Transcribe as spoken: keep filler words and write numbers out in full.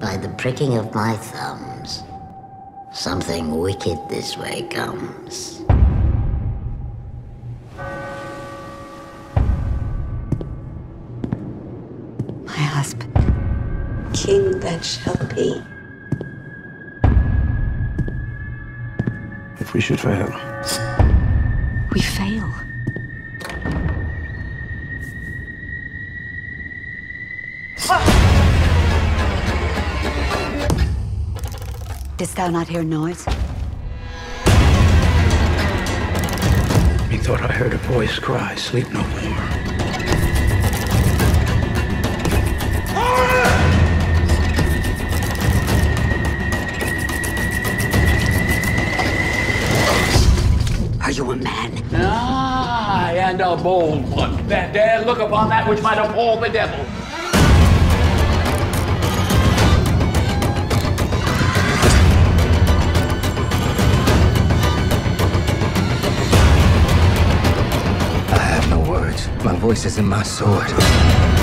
by the pricking of my thumbs. Something wicked this way comes. My husband. King that shall be. If we should fail. We fail. Didst thou not hear noise? Methought I heard a voice cry, "Sleep no more." Are you a man? Aye, and a bold one, that dare look upon that which might appall the devil. I have no words. My voice is in my sword.